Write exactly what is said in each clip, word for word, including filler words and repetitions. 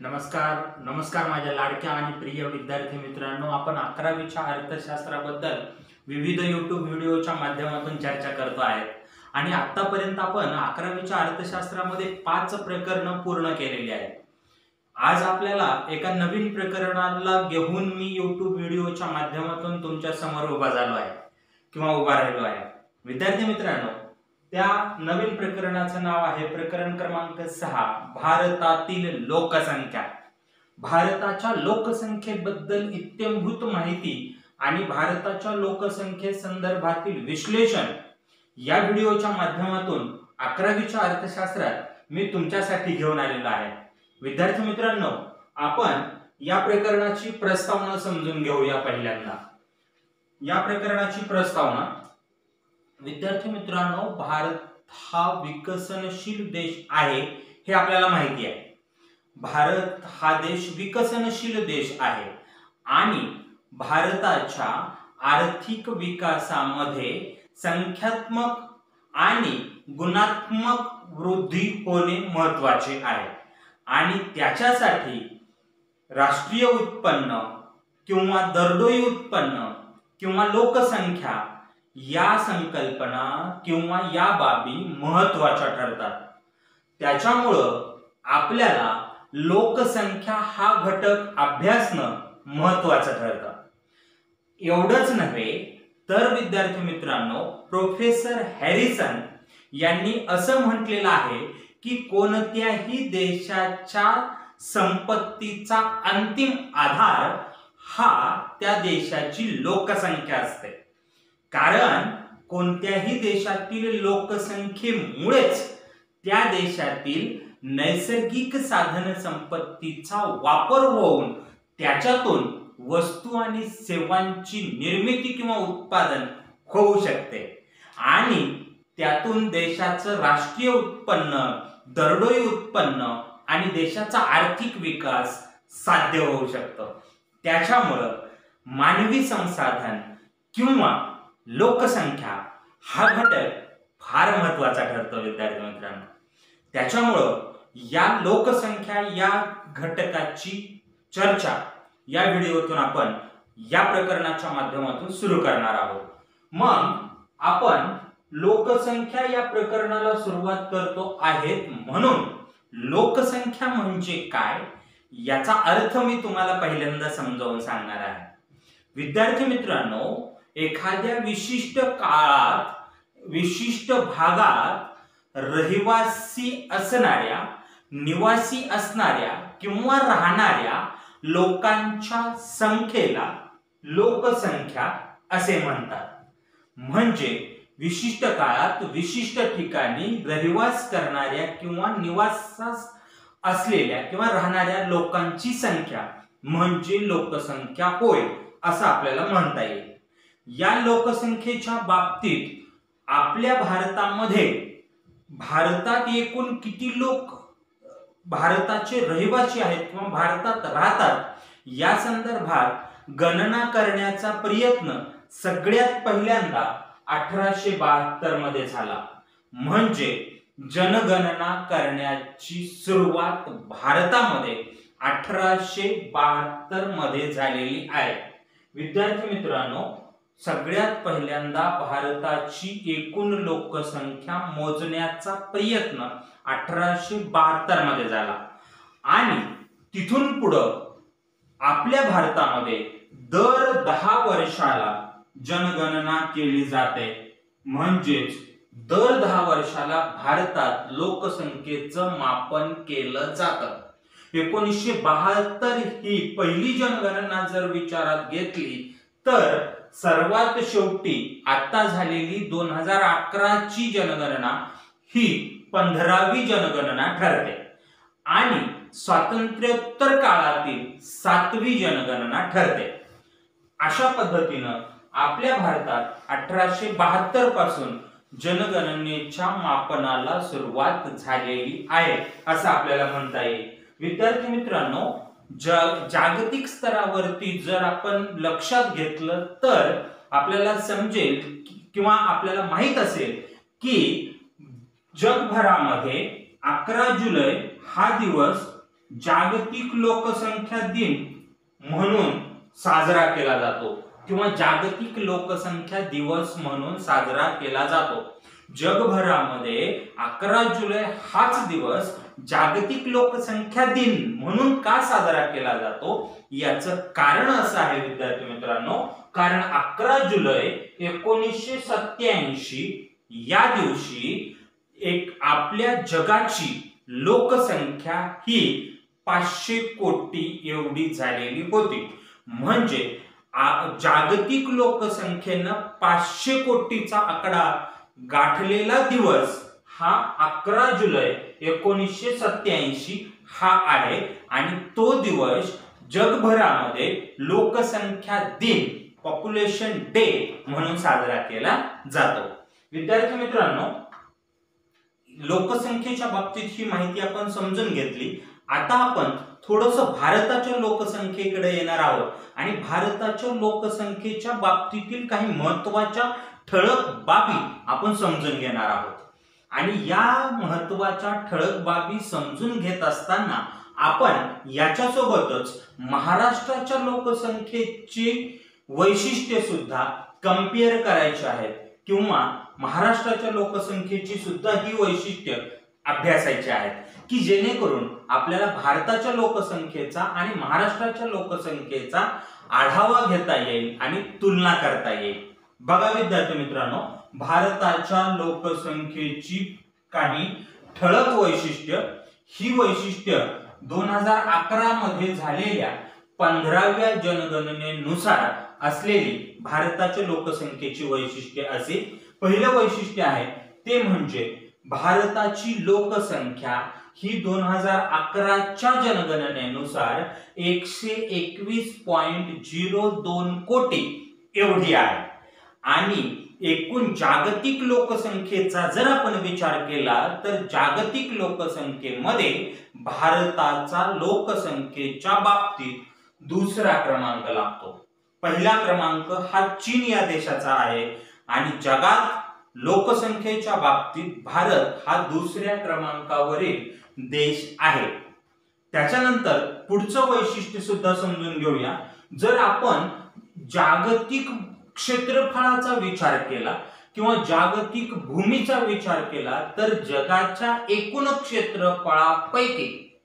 नमस्कार नमस्कार माझ्या लाडक्या आणि प्रिय विद्यार्थी मित्रांनो, आपण अकरावीच्या अर्थशास्त्राबद्दल विविध यूट्यूब व्हिडिओच्या माध्यमातून चर्चा करतो आहे आणि आतापर्यंत आपण अकरावीच्या अर्थशास्त्रामध्ये पाच प्रकरण पूर्ण केलेली आहेत। आज आपल्याला एका नवीन प्रकरणाला घेऊन मी यूट्यूब व्हिडिओच्या माध्यमातून तुमच्या समोर उभा झालो आहे किंवा उभा राहिलो आहे। विद्यार्थी मित्रांनो, त्या नवीन प्रकरणाचं नाव आहे प्रकरण क्रमांक सहा, भारतातील लोकसंख्या। भारताच्या लोकसंख्येबद्दल इत्थंभूत माहिती आणि भारताच्या लोकसंख्ये संदर्भातील विश्लेषण या व्हिडिओच्या माध्यमातून अकरावीच्या अर्थशास्त्रात मी तुमच्यासाठी घेऊन आलेलो आहे। विद्यार्थी मित्रांनो, आपण या प्रकरणाची प्रस्तावना समजून घेऊया। पहिल्यांदा या प्रकरणाची प्रस्तावना, विद्यार्थी मित्रांनो, भारत हा विकसनशील देश आहे हे आपल्याला माहिती आहे। भारत हा देश विकसनशील देश आहे आणि भारताच्या आर्थिक विकासामध्ये संख्यात्मक आणि गुणात्मक वृद्धी होणे महत्त्वाचे आहे आणि त्याच्यासाठी राष्ट्रीय उत्पन्न किंवा दरडोई उत्पन्न किंवा लोकसंख्या या संकल्पना किंवा या बाबी महत्त्वाच्या ठरतात। त्याच्यामुळं आपल्याला लोकसंख्या हा घटक अभ्यासणं महत्त्वाचं ठरतं। एवढंच नव्हे तर विद्यार्थी मित्रांनो, प्रोफेसर हॅरिसन यांनी असं म्हटलेलं आहे की कोणत्याही देशाच्या संपत्तीचा अंतिम आधार हा त्या देशाची लोकसंख्या असते, कारण कोणत्याही देशातील लोकसंख्येमुळेच त्या देशातील नैसर्गिक साधन संपत्तीचा वापर होऊन त्याच्यातून वस्तू आणि सेवांची निर्मिती किंवा उत्पादन होऊ शकते आणि त्यातून देशाचं राष्ट्रीय उत्पन्न, दरडोई उत्पन्न आणि देशाचा आर्थिक विकास साध्य होऊ शकतो। त्याच्यामुळं मानवी संसाधन किंवा लोकसंख्या हा घटक फार महत्त्वाचा ठरतो विद्यार्थी मित्रांनो। त्याच्यामुळं या लोकसंख्या या घटकाची चर्चा या व्हिडिओतून आपण या प्रकरणाच्या माध्यमातून सुरू करणार आहोत। मग आपण लोकसंख्या या प्रकरणाला सुरुवात करतो आहेत, म्हणून लोकसंख्या म्हणजे काय याचा अर्थ मी तुम्हाला पहिल्यांदा समजावून सांगणार आहे। विद्यार्थी मित्रांनो, एखाद्या विशिष्ट काळात विशिष्ट भागात रहिवासी असणाऱ्या, निवासी असणाऱ्या किंवा राहणाऱ्या लोकांच्या संख्येला लोकसंख्या असे म्हणतात। म्हणजे विशिष्ट काळात विशिष्ट ठिकाणी रहिवास करणाऱ्या किंवा निवासास असलेल्या किंवा राहणाऱ्या लोकांची संख्या म्हणजे लोकसंख्या होय असं आपल्याला म्हणता येईल। या लोकसंख्येच्या बाबतीत आपल्या भारतामध्ये भारतात एकूण किती लोक भारताचे रहिवासी आहेत किंवा भारतात राहतात या संदर्भात गणना करण्याचा प्रयत्न सगळ्यात पहिल्यांदा अठराशे बहात्तर मध्ये झाला। म्हणजे जनगणना करण्याची सुरुवात भारतामध्ये अठराशे बहात्तर मध्ये झालेली आहे। विद्यार्थी मित्रांनो, सगळ्यात पहिल्यांदा भारताची एकूण लोकसंख्या मोजण्याचा प्रयत्न अठराशे बहात्तर मध्ये झाला आणि तिथून पुढं आपल्या भारतामध्ये दर दहा वर्षाला जनगणना केली जाते। म्हणजेच दर दहा वर्षाला भारतात लोकसंख्येचं मापन केलं जातं। एकोणीसशे बहात्तर ही पहिली जनगणना जर विचारात घेतली तर सर्वात शेवटी आता झालेली दोन हजार अकरा ची जनगणना ही पंधरावी जनगणना ठरते आणि स्वातंत्र्योत्तर काळातील सातवी जनगणना ठरते। अशा पद्धतीनं आपल्या भारतात अठराशे बहात्तर पासून जनगणनेच्या मापनाला सुरुवात झालेली आहे असं आपल्याला म्हणता येईल। विद्यार्थी मित्रांनो, जागतिक स्तरावरती जर आपण लक्षात घेतलं तर आपल्याला समजेल किंवा आपल्याला माहित असेल की जगभरामध्ये अकरा जुलै हा दिवस जागतिक लोकसंख्या दिन म्हणून साजरा केला जातो किंवा जागतिक लोकसंख्या दिवस म्हणून साजरा केला जातो। जगभरामध्ये अकरा जुलै हाच दिवस जागतिक लोकसंख्या दिन म्हणून का साजरा केला जातो याचं कारण असं आहे विद्यार्थी मित्रांनो, कारण अकरा जुलै एकोणीसशे सत्याऐंशी या दिवशी एक आपल्या जगाची लोकसंख्या ही पाचशे कोटी एवढी झालेली होती। म्हणजे जागतिक लोकसंख्येनं पाचशे कोटीचा आकडा गाठलेला दिवस हा अकरा जुलै एकोणीसशे सत्याऐंशी हा आहे आणि तो दिवस जगभरामध्ये लोकसंख्या दिन पॉप्युलेशन डे म्हणून साजरा केला जातो। विद्यार्थी मित्रांनो, लोकसंख्येच्या बाबतीत ही माहिती आपण समजून घेतली। आता आपण थोडंसं भारताच्या लोकसंख्येकडे येणार आहोत आणि भारताच्या लोकसंख्येच्या बाबतीतील काही महत्त्वाच्या ठळक बाबी आपण समजून घेणार आहोत। आणि या महत्त्वाच्या ठळक बाबी समजून घेत असताना आपण याच्यासोबतच महाराष्ट्राच्या लोकसंख्येची वैशिष्ट्ये सुद्धा कंपेअर करायची आहेत किंवा महाराष्ट्राच्या लोकसंख्येची सुद्धा ही वैशिष्ट्ये अभ्यासायची आहेत की जेणेकरून आपल्याला भारताच्या लोकसंख्येचा आणि महाराष्ट्राच्या लोकसंख्येचा आढावा घेता येईल आणि तुलना करता येईल। बघा विद्यार्थी मित्रांनो, भारताच्या लोकसंख्येची काही ठळक वैशिष्ट्य, ही वैशिष्ट्य दोन हजार अकरा मध्ये झालेल्या पंधराव्या जनगणनेनुसार असलेली भारताच्या लोकसंख्येची वैशिष्ट्ये असे पहिलं वैशिष्ट्य आहे ते म्हणजे भारताची लोकसंख्या ही दोन हजार अकराच्या जनगणनेनुसार एकशे एकवीस पॉइंट झिरो दोन कोटी एवढी आहे आणि एकूण जागतिक लोकसंख्येचा जर आपण विचार केला तर जागतिक लोकसंख्येमध्ये भारताचा लोकसंख्येच्या बाबतीत दुसरा क्रमांक लागतो। पहिला क्रमांक हा चीन या देशाचा आहे आणि जगात लोकसंख्येच्या बाबतीत भारत हा दुसऱ्या क्रमांकावरील देश आहे। त्याच्यानंतर पुढचं वैशिष्ट्य सुद्धा समजून घेऊया। जर आपण जागतिक क्षेत्रफळाचा विचार केला किंवा जागतिक भूमीचा विचार केला तर जगाच्या एकूण क्षेत्रफळापैकी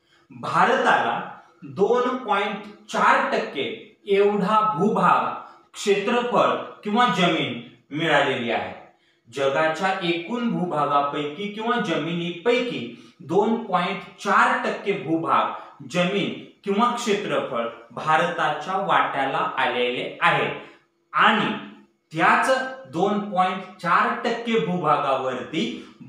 भारताला दोन पॉइंट चार टक्के एवढा भूभाग क्षेत्रफळ किंवा जमीन मिळालेली आहे। जगाच्या एकूण भूभागापैकी किंवा जमिनीपैकी दोन पॉइंट चार टक्के भूभाग जमीन किंवा क्षेत्रफळ भारताच्या वाट्याला आलेले आहे आणि त्याच दोन पॉइंट चार टक्के भूभागावरती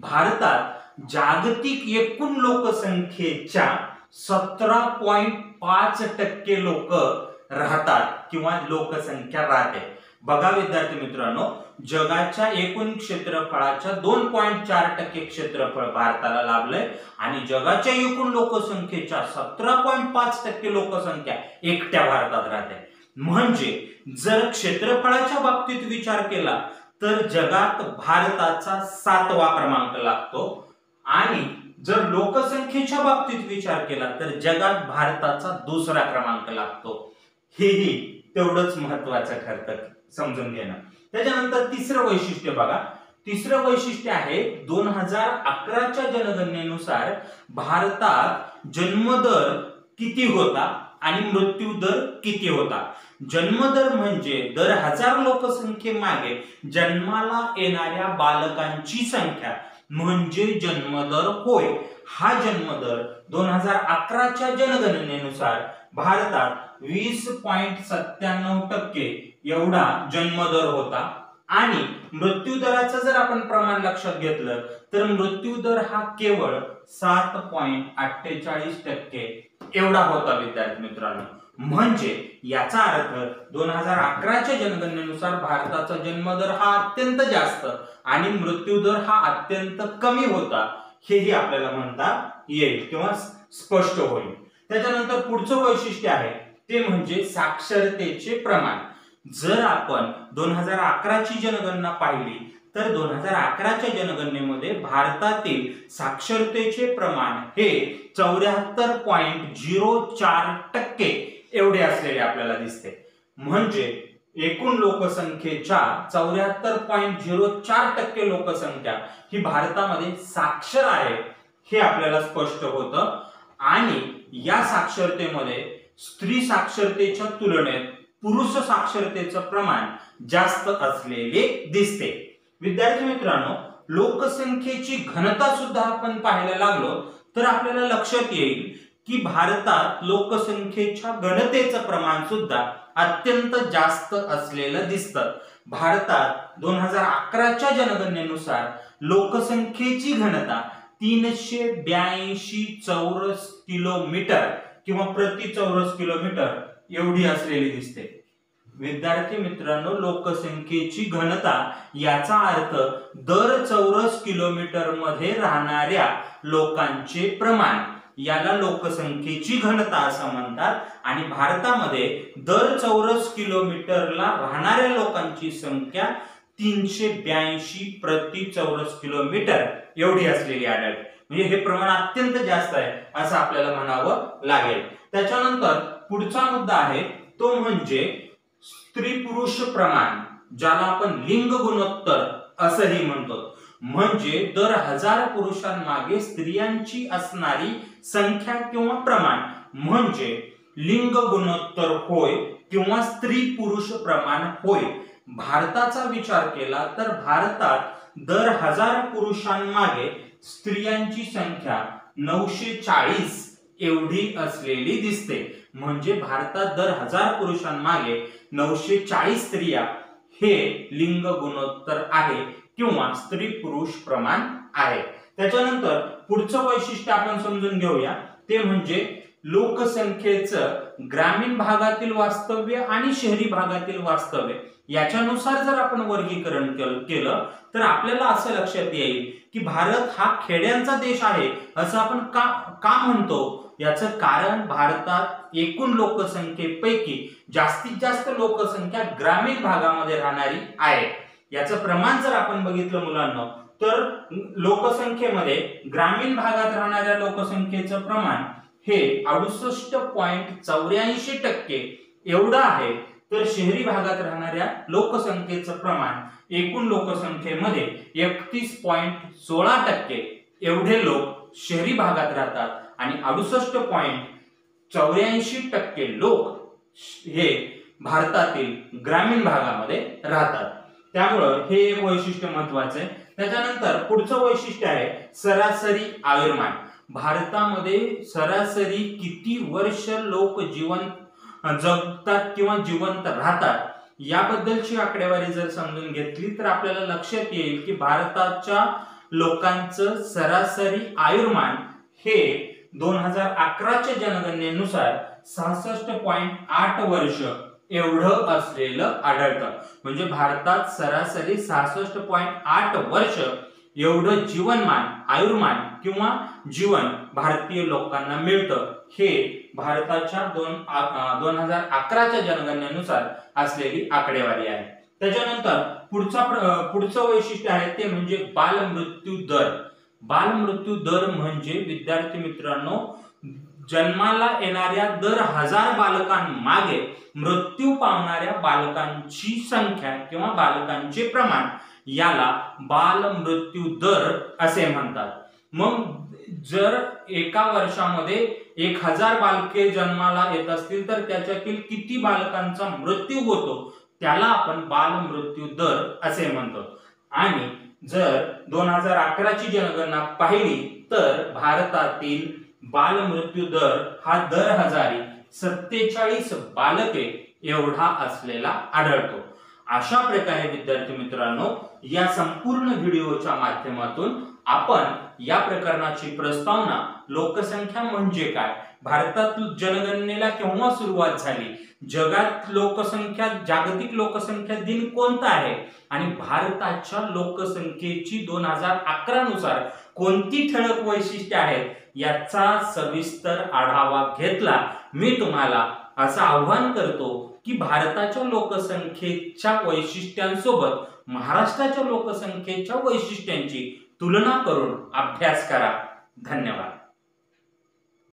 भारतात जागतिक एकूण लोकसंख्येच्या सतरा पॉइंट पाच टक्के लोक राहतात किंवा लोकसंख्या राहते। बघा विद्यार्थी मित्रांनो, जगाच्या एकूण क्षेत्रफळाच्या दोन पॉइंट चार टक्के क्षेत्रफळ भारताला लाभलंय आणि जगाच्या एकूण लोकसंख्येच्या सतरा पॉइंट पाच टक्के लोकसंख्या एकट्या भारतात राहते। म्हणजे जर क्षेत्रफळाच्या बाबतीत विचार केला तर जगात भारताचा सातवा क्रमांक लागतो आणि जर लोकसंख्येच्या बाबतीत विचार केला तर जगात भारताचा दुसरा क्रमांक लागतो। हेही तेवढंच महत्त्वाचं ठरतं समजून घेणं। त्याच्यानंतर तिसरं वैशिष्ट्य बघा, तिसरं वैशिष्ट्य आहे दोन हजार अकराच्या जनगणनेनुसार भारतात जन्मदर किती होता आणि मृत्यू दर किती होता। जन्मदर म्हणजे दर हजार लोकसंख्ये मागे जन्माला येणाऱ्या बालकांची संख्या म्हणजे जन्मदर होय। हा जन्मदर दोन हजार अकराच्या जनगणनेनुसार भारतात वीस पॉइंट सत्त्याण्णव टक्के एवढा जन्मदर होता आणि मृत्यूदराचं जर आपण प्रमाण लक्षात घेतलं तर मृत्यूदर हा केवळ सात पॉइंट अठ्ठेचाळीस टक्के एवढा होता विद्यार्थी मित्रांनो। म्हणजे याचा अर्थ दोन हजार अकराच्या जनगणनेनुसार भारताचा जन्मदर हा अत्यंत जास्त आणि मृत्यूदर हा अत्यंत कमी होता, हेही आपल्याला म्हणता येईल किंवा स्पष्ट होईल। त्याच्यानंतर पुढचं वैशिष्ट्य आहे ते म्हणजे साक्षरतेचे प्रमाण। जर आपण दोन हजार अकराची जनगणना पाहिली तर दोन हजार अकराच्या जनगणनेमध्ये भारतातील साक्षरतेचे प्रमाण हे चौऱ्याहत्तर पॉईंट झिरो चार टक्के एवढे असलेले आपल्याला दिसते। म्हणजे एकूण लोकसंख्येच्या चौऱ्याहत्तर पॉईंट झिरो चार टक्के लोकसंख्या ही भारतामध्ये साक्षर आहे हे आपल्याला स्पष्ट होतं। आणि या साक्षरतेमध्ये स्त्री साक्षरतेच्या तुलनेत पुरुष साक्षरतेचं प्रमाण जास्त असलेले दिसते। विद्यार्थी मित्रांनो, लोकसंख्येची घनता सुद्धा आपण पाहायला लागलो तर आपल्याला लक्षात येईल की भारतात लोकसंख्येच्या घनतेचं प्रमाण सुद्धा अत्यंत जास्त असलेलं दिसतं। भारतात दोन हजार अकराच्या जनगणनेनुसार लोकसंख्येची घनता तीनशे ब्याऐंशी चौरस किलोमीटर किंवा प्रति चौरस किलोमीटर एवढी असलेली दिसते। विद्यार्थी मित्रांनो, लोकसंख्येची घनता याचा अर्थ दर चौरस किलोमीटर मध्ये राहणाऱ्या लोकांचे प्रमाण याला लोकसंख्येची घनता असं म्हणतात। आणि भारतामध्ये दर चौरस किलोमीटरला राहणाऱ्या लोकांची संख्या तीनशे ब्याऐंशी प्रति चौरस किलोमीटर एवढी असलेली आढळते। म्हणजे हे प्रमाण अत्यंत जास्त आहे असं आपल्याला म्हणावं लागेल। त्याच्यानंतर पुढचा मुद्दा आहे तो म्हणजे स्त्री पुरुष प्रमाण, ज्याला आपण लिंग गुणोत्तर असंही म्हणतो। म्हणजे दर हजार पुरुषांमागे स्त्रियांची असणारी संख्या किंवा प्रमाण म्हणजे लिंग गुणोत्तर होय किंवा स्त्री पुरुष प्रमाण होय। भारताचा विचार केला तर भारतात दर हजार पुरुषांमागे स्त्रियांची संख्या नऊशे चाळीस एवढी असलेली दिसते। म्हणजे भारतात दर हजार पुरुषांमागे नऊशे चाळीस स्त्रिया हे लिंग गुणोत्तर आहे किंवा स्त्री पुरुष प्रमाण आहे। त्याच्यानंतर पुढचं वैशिष्ट्य आपण समजून घेऊया ते म्हणजे लोकसंख्येचं ग्रामीण भागातील वास्तव्य आणि शहरी भागातील वास्तव्य याच्यानुसार जर आपण वर्गीकरण केलं तर आपल्याला असं लक्षात येईल की भारत हा खेड्यांचा देश आहे असं आपण का का म्हणतो। याचं कारण भारतात एकूण लोकसंख्येपैकी जास्तीत जास्त लोकसंख्या ग्रामीण भागामध्ये राहणारी आहे। याचं प्रमाण जर आपण बघितलं मुलांना तर लोकसंख्येमध्ये ग्रामीण भागात राहणाऱ्या लोकसंख्येचं प्रमाण हे अडुसष्ट पॉईंट चौऱ्याऐंशी टक्के एवढं आहे, तर शहरी भागात राहणाऱ्या लोकसंख्येचं प्रमाण एकूण लोकसंख्येमध्ये एकतीस पॉईंट सोळा टक्के एवढे लोक शहरी भागात राहतात आणि अडुसष्ट पॉईंट चौऱ्याऐंशी टक्के लोक हे भारतातील ग्रामीण भागामध्ये राहतात। त्यामुळं हे एक वैशिष्ट्य महत्वाचं आहे। त्याच्यानंतर पुढचं वैशिष्ट्य आहे सरासरी आयुर्मान। भारतामध्ये सरासरी किती वर्ष लोक जीवन जगतात किंवा जिवंत राहतात याबद्दलची आकडेवारी जर समजून घेतली तर आपल्याला लक्षात येईल की भारताच्या लोकांचं सरासरी आयुर्मान हे दोन हजार अकराच्या जनगणनेनुसार सहासष्ट पॉईंट आठ वर्ष एवढं असलेलं आढळतं। म्हणजे भारतात सरासरी सहासष्ट पॉईंट आठ वर्ष एवढं जीवनमान आयुर्मान किंवा जीवन भारतीय लोकांना मिळतं। हे भारताच्या दोन दोन हजार अकराच्या जनगणनेनुसार असलेली आकडेवारी आहे। त्याच्यानंतर पुढचा पुढचं वैशिष्ट्य आहे ते म्हणजे बालमृत्यू दर। बालमृत्यू दर म्हणजे विद्यार्थी मित्रांनो जन्माला येणाऱ्या दर हजार बालकांमागे मृत्यू पावणाऱ्या बालकांची संख्या किंवा बालकांचे प्रमाण याला बालमृत्यू दर असे म्हणतात। मग जर एका वर्षामध्ये एक हजार बालके जन्माला येत असतील तर त्याच्यातील किती बालकांचा मृत्यू होतो त्याला आपण बालमृत्यू दर असे म्हणतो। आणि जर दोन हजार अकराची जनगणना पाहिली तर भारतातील बालमृत्यू दर हा दर हजारी सत्तेचाळीस बालके एवढा असलेला आढळतो। अशा प्रकारे विद्यार्थी मित्रांनो या संपूर्ण व्हिडिओच्या माध्यमातून आपण या प्रकरणाची प्रस्तावना लोकसंख्या म्हणजे काय, भारतात जनगणनेला केव्हा सुरुवात झाली, जगात लोकसंख्या जागतिक लोकसंख्या दिन कोणता आहे आणि भारताच्या लोकसंख्येची दोन हजार अकरा नुसार कोणती ठळक वैशिष्ट्ये आहेत याचा सविस्तर आढावा घेतला। मी तुम्हाला असं आव्हान करतो की भारताच्या लोकसंख्येच्या वैशिष्ट्यांसोबत महाराष्ट्राच्या लोकसंख्येच्या वैशिष्ट्यांची तुलना करून अभ्यास करा. धन्यवाद.